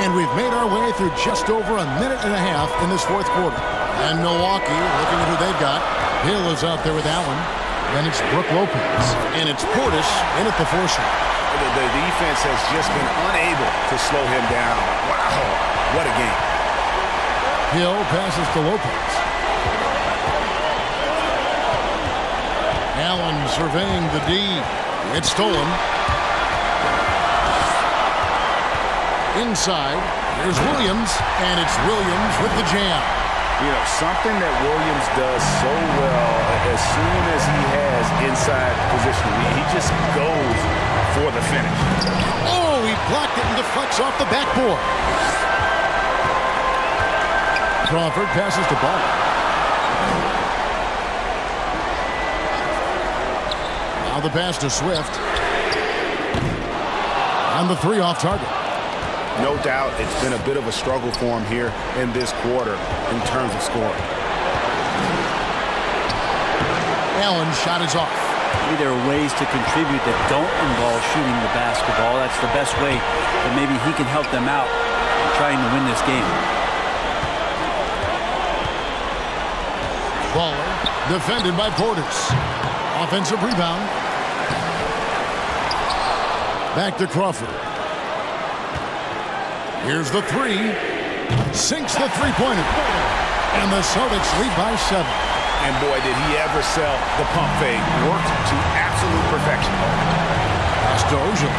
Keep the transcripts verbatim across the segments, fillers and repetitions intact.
And we've made our way through just over a minute and a half in this fourth quarter. And Milwaukee, looking at who they've got. Hill is out there with Allen. Then it's Brook Lopez. And it's Portis in at the four shot. The, the defense has just been unable to slow him down. Wow, what a game. Hill passes to Lopez. Allen surveying the D. It's stolen. Inside, here's Williams, and it's Williams with the jam. You know, something that Williams does so well, as soon as he has inside position, he just goes for the finish. Oh, he blocked it and deflects off the backboard. Crawford passes to Ball. Now the pass to Swift. And the three off target. No doubt it's been a bit of a struggle for him here in this quarter in terms of scoring. Allen's shot is off. Maybe there are ways to contribute that don't involve shooting the basketball. That's the best way that maybe he can help them out in trying to win this game. Baller defended by Portis. Offensive rebound. Back to Crawford. Here's the three. Sinks the three-pointer. And the Celtics lead by seven. And boy, did he ever sell the pump fake. Worked to absolute perfection. Pass to Ojale.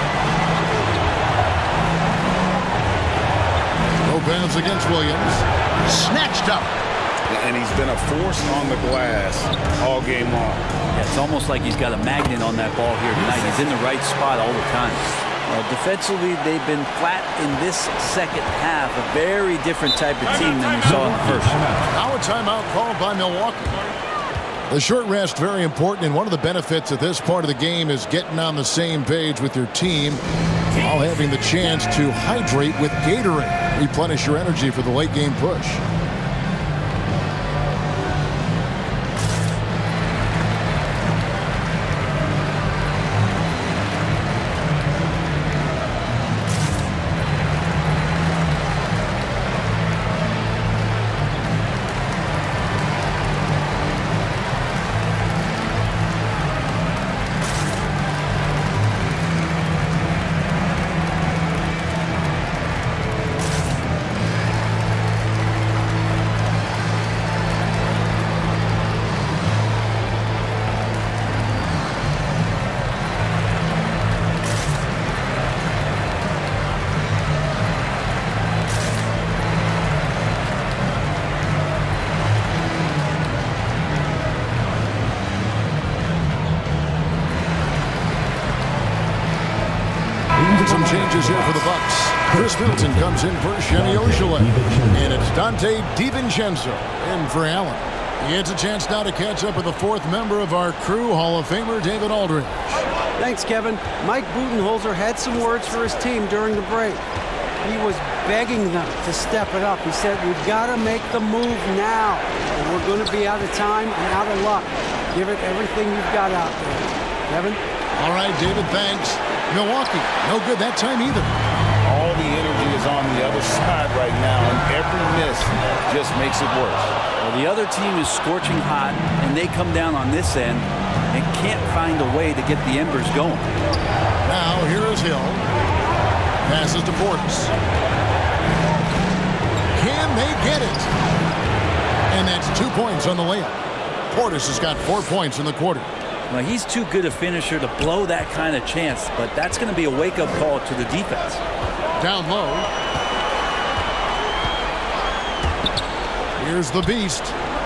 Lopez against Williams. Snatched up. And he's been a force on the glass all game long. Yeah, it's almost like he's got a magnet on that ball here tonight. He's in the right spot all the time. Uh, defensively, they've been flat in this second half. A very different type of team than we saw in the first. Now a timeout called by Milwaukee. The short rest, very important, and one of the benefits at this part of the game is getting on the same page with your team while having the chance to hydrate with Gatorade. Replenish your energy for the late game push. Some changes here for the Bucks. Chris Middleton comes in for Semi Ojeleye. And it's Dante DiVincenzo in for Allen. He gets a chance now to catch up with the fourth member of our crew, Hall of Famer David Aldridge. Thanks, Kevin. Mike Budenholzer had some words for his team during the break. He was begging them to step it up. He said, we've got to make the move now. Or we're going to be out of time and out of luck. Give it everything you've got out there. Kevin? All right, David, thanks. Milwaukee, no good that time either. All the energy is on the other side right now, and every miss just makes it worse. Well, the other team is scorching hot, and they come down on this end and can't find a way to get the embers going. Now, here is Hill. Passes to Portis. Can they get it? And that's two points on the layup. Portis has got four points in the quarter. Well, he's too good a finisher to blow that kind of chance, but that's going to be a wake-up call to the defense. Down low. Here's the beast.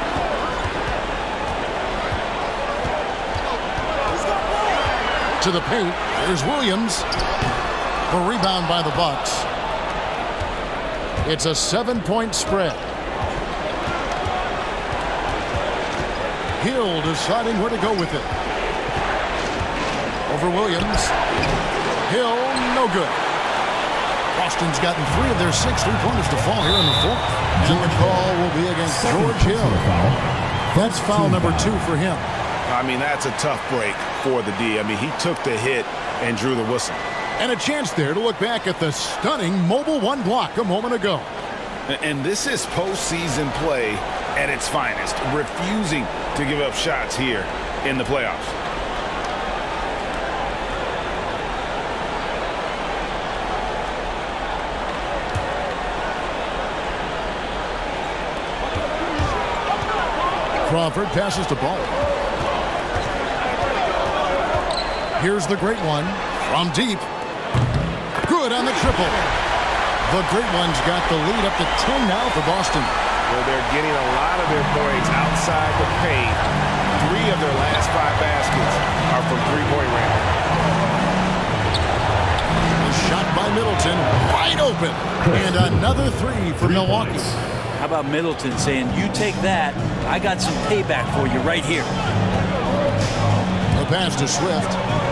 To the paint. Here's Williams. The rebound by the Bucks. It's a seven-point spread. Hill deciding where to go with it. Over Williams. Hill, no good. Boston's gotten three of their six three-pointers to fall here in the fourth. And the call will be against George Hill. That's foul number two for him. I mean, that's a tough break for the D. I mean, he took the hit and drew the whistle. And a chance there to look back at the stunning Mobile One block a moment ago. And this is postseason play at its finest, refusing to give up shots here in the playoffs. Crawford passes the ball. Here's the great one from deep. Good on the triple. The great one's got the lead up to ten now for Boston. Well, they're getting a lot of their points outside the paint. Three of their last five baskets are from three-point range. The shot by Middleton, wide open. And another three for three Milwaukee. Points. How about Middleton saying, you take that, I got some payback for you right here. The pass to Swift.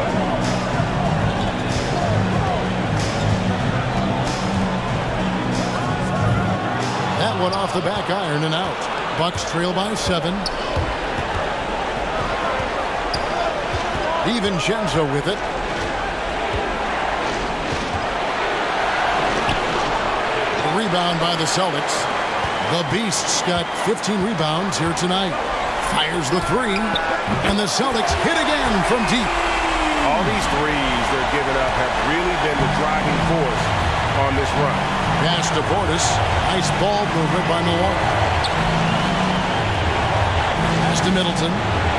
That one off the back iron and out. Bucks trail by seven. DiVincenzo with it. A rebound by the Celtics. The Beasts got fifteen rebounds here tonight. Fires the three. And the Celtics hit again from deep. All these threes they're giving up have really been the driving force on this run. Pass to Portis. Nice ball movement by Milwaukee. Pass to Middleton.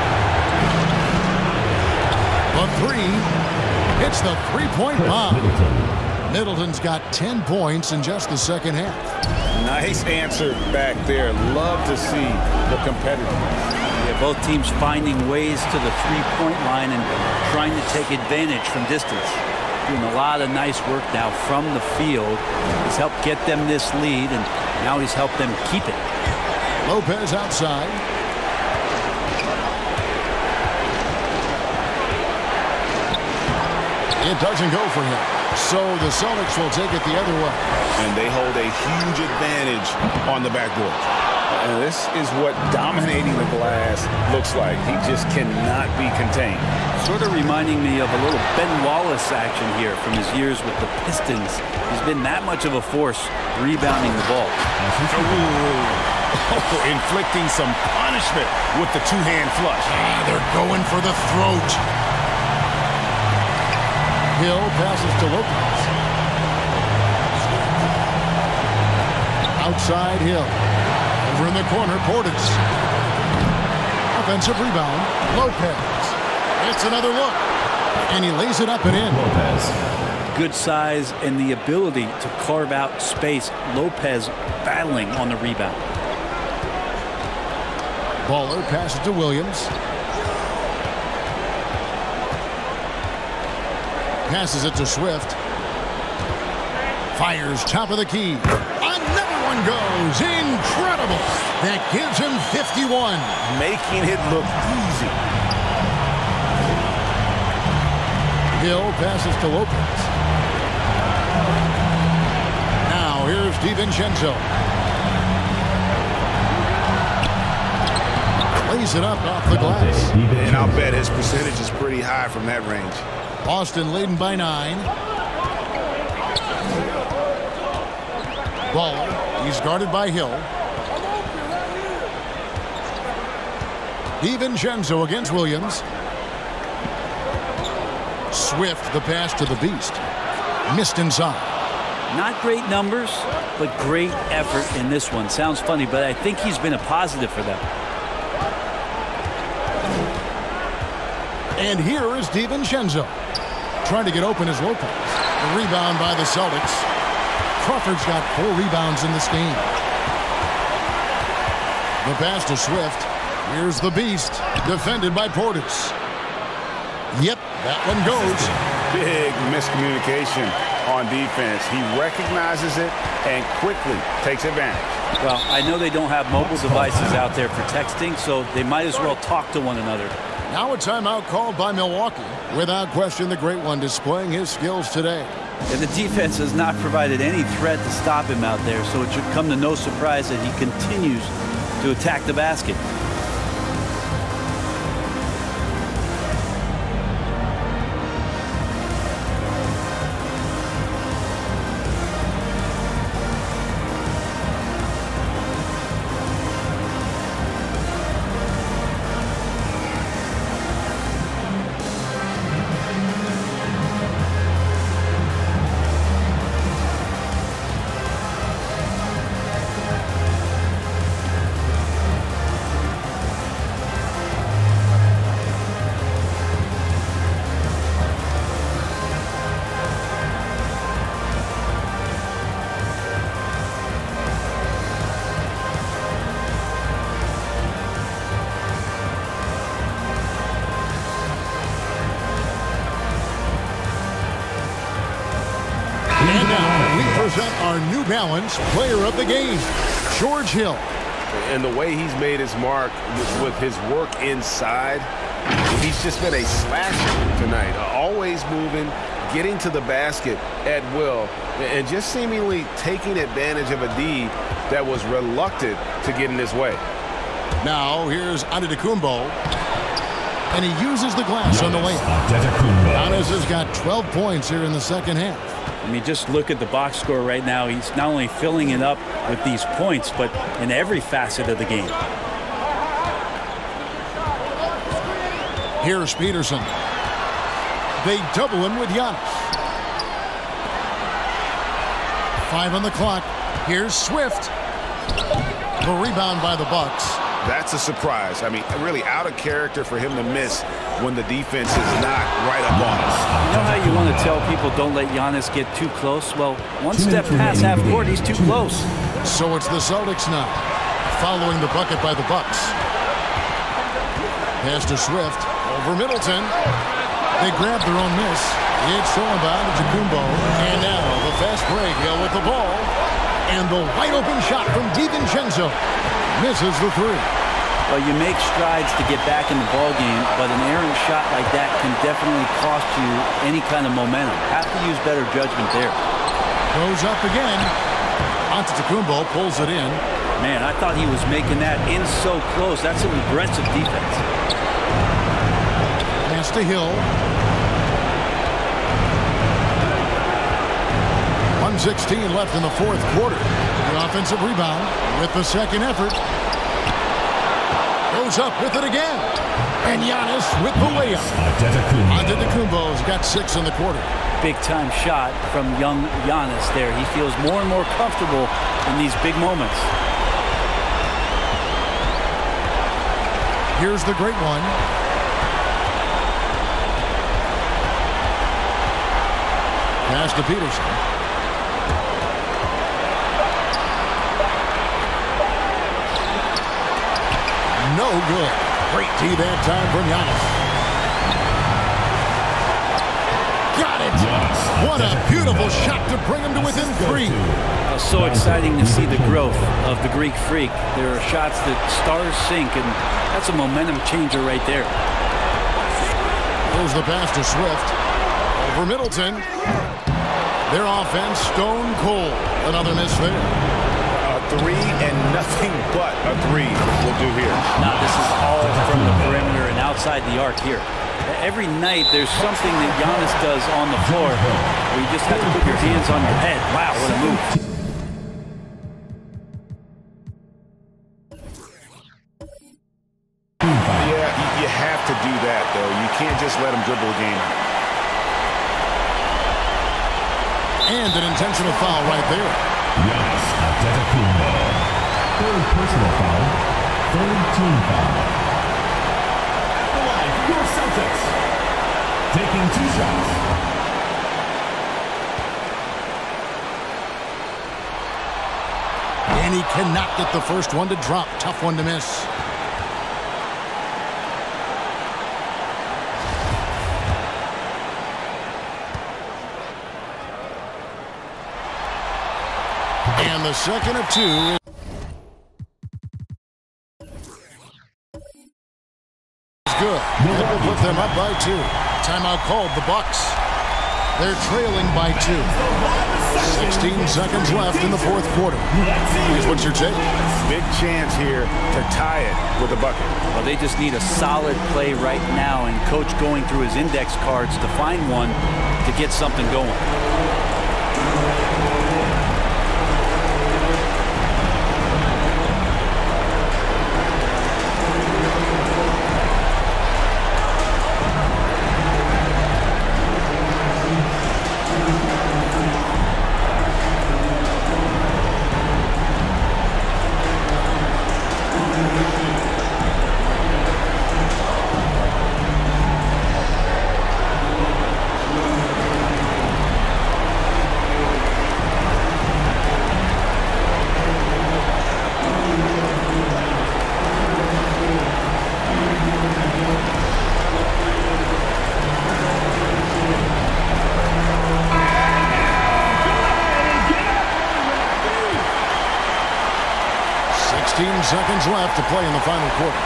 The three. Hits the three-point bomb. Middleton's got ten points in just the second half. Nice answer back there. Love to see the competitiveness. Yeah, both teams finding ways to the three-point line and trying to take advantage from distance. Doing a lot of nice work now from the field. He's helped get them this lead, and now he's helped them keep it. Lopez outside. It doesn't go for him. So the Celtics will take it the other way. And they hold a huge advantage on the backboard. And this is what dominating the glass looks like. He just cannot be contained. Sort of reminding me of a little Ben Wallace action here from his years with the Pistons. He's been that much of a force rebounding the ball. Oh, inflicting some punishment with the two-hand flush. Ah, they're going for the throat. Hill passes to Lopez. Outside Hill. Over in the corner, Portis. Offensive rebound, Lopez. It's another look. And he lays it up and in. Lopez. Good size and the ability to carve out space. Lopez battling on the rebound. Baller passes to Williams. Passes it to Swift. Fires top of the key. Another one goes. Incredible. That gives him fifty-one. Making it look easy. Hill passes to Lopez. Now here's DiVincenzo. Lays it up off the glass. And I'll bet his percentage is pretty high from that range. Boston leading by nine. Ball. He's guarded by Hill. DiVincenzo against Williams. Swift, the pass to the Beast. Missed inside. Not great numbers, but great effort in this one. Sounds funny, but I think he's been a positive for them. And here is DiVincenzo. Trying to get open is Lopez. The rebound by the Celtics. Crawford's got four rebounds in this game. The pass to Swift. Here's the Beast. Defended by Portis. Yep, that one goes. Big miscommunication on defense. He recognizes it and quickly takes advantage. Well, I know they don't have mobile devices out there for texting, so they might as well talk to one another. Now a timeout called by Milwaukee. Without question, the great one displaying his skills today. And the defense has not provided any threat to stop him out there, so it should come to no surprise that he continues to attack the basket. And now we present our New Balance Player of the Game, George Hill. And the way he's made his mark with, with his work inside, he's just been a slasher tonight. Always moving, getting to the basket at will, and just seemingly taking advantage of a D that was reluctant to get in his way. Now here's Antetokounmpo, and he uses the glass on the layup. Giannis has got twelve points here in the second half. I mean, just look at the box score right now. He's not only filling it up with these points, but in every facet of the game. Here's Peterson. They double him with Giannis. Five on the clock. Here's Swift. The rebound by the Bucks. That's a surprise. I mean, really out of character for him to miss when the defense is not right up on us. You know how you want to tell people don't let Giannis get too close? Well, one step past half court, he's too close. So it's the Celtics now, following the bucket by the Bucks. Pass to Swift. Over Middleton. They grab their own miss. It's thrown by Antetokounmpo. And now the fast break Hill with the ball. And the wide open shot from DiVincenzo. Misses the three. Well, you make strides to get back in the ball game, but an errant shot like that can definitely cost you any kind of momentum. Have to use better judgment there. Goes up again. Antetokounmpo pulls it in. Man, I thought he was making that in so close. That's an aggressive defense. Pass to Hill. one sixteen left in the fourth quarter. The offensive rebound with the second effort. Goes up with it again. And Giannis with the layup. Antetokounmpo's got six in the quarter. Big time shot from young Giannis there. He feels more and more comfortable in these big moments. Here's the great one. Pass to Peterson. No good. Great D that time from Giannis. Got it. What a beautiful shot to bring him to within three. Uh, so exciting to see the growth of the Greek Freak. There are shots that stars sink, and that's a momentum changer right there. There's the pass to Swift. Over Middleton. Their offense stone cold. Another miss there. Three and nothing but a three will do here. Now this is all from the perimeter and outside the arc here. Every night there's something that Giannis does on the floor where you just have to put your hands on your head. Wow, what a move. Yeah, you have to do that, though. You can't just let him dribble the game out. And an intentional foul right there. Giannis Antetokounmpo. Third personal foul. Third team foul. At the line, your Celtics. Taking two shots. And he cannot get the first one to drop. Tough one to miss. And the second of two. Is good. That will put them up by two. Timeout called the Bucks. They're trailing by two. sixteen seconds left in the fourth quarter. Here's what your take. Big chance here to tie it with a bucket. Well, they just need a solid play right now, and Coach going through his index cards to find one to get something going. sixteen seconds left to play in the final quarter.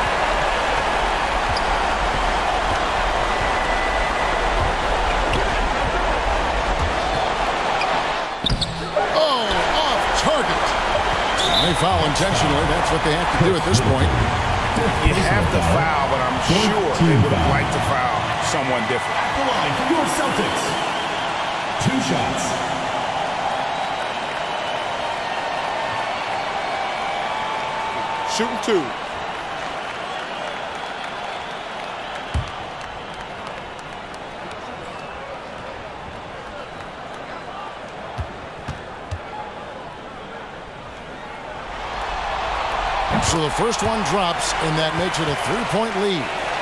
Oh, off target. They foul intentionally. That's what they have to do at this point. You have to foul, but I'm sure they would have liked to foul someone different. The line for your Celtics. Two shots. Shooting two. So the first one drops, and that makes it a three-point lead.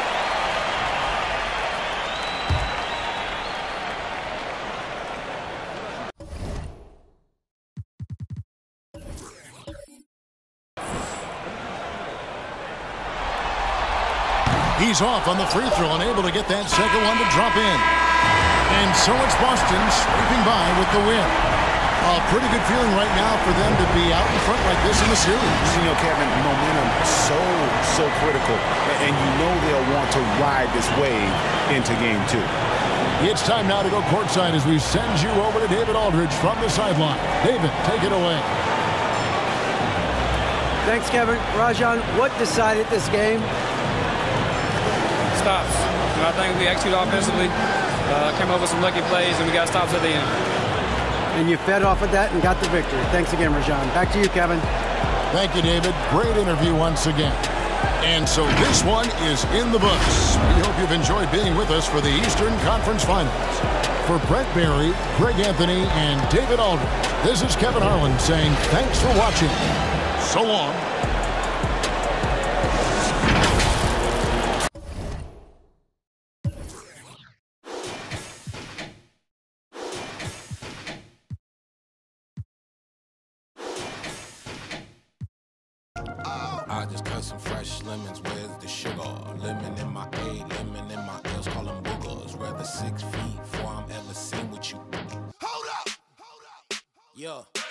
He's off on the free throw and able to get that second one to drop in. And so it's Boston scraping by with the win. A pretty good feeling right now for them to be out in front like this in the series. You know, Kevin, momentum so, so critical. And you know they'll want to ride this wave into game two. It's time now to go courtside as we send you over to David Aldridge from the sideline. David, take it away. Thanks, Kevin. Rajon, what decided this game? Stops. You know, I think we executed offensively, uh, came up with some lucky plays, and we got stops at the end. And you fed off of that and got the victory. Thanks again, Rajon. Back to you, Kevin. Thank you, David. Great interview once again. And so this one is in the books. We hope you've enjoyed being with us for the Eastern Conference Finals. For Brent Barry, Greg Anthony, and David Aldridge, this is Kevin Harlan saying thanks for watching. So long. I just cut some fresh lemons, where's the sugar? Lemon in my A, lemon in my L's, call them boogers. Rather six feet before I'm ever seen with you. Hold up! Hold up! Yeah.